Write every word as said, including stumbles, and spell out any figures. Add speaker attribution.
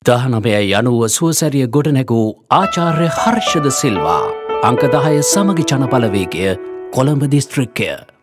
Speaker 1: දහනවයයි අනුව සුවසැරිය ගොඩනැගූ ආචාර්ය හර්ෂද සිල්වා අංක දහය සමගි ජනබලවේගය කොළඹ දිස්ත්‍රික්කය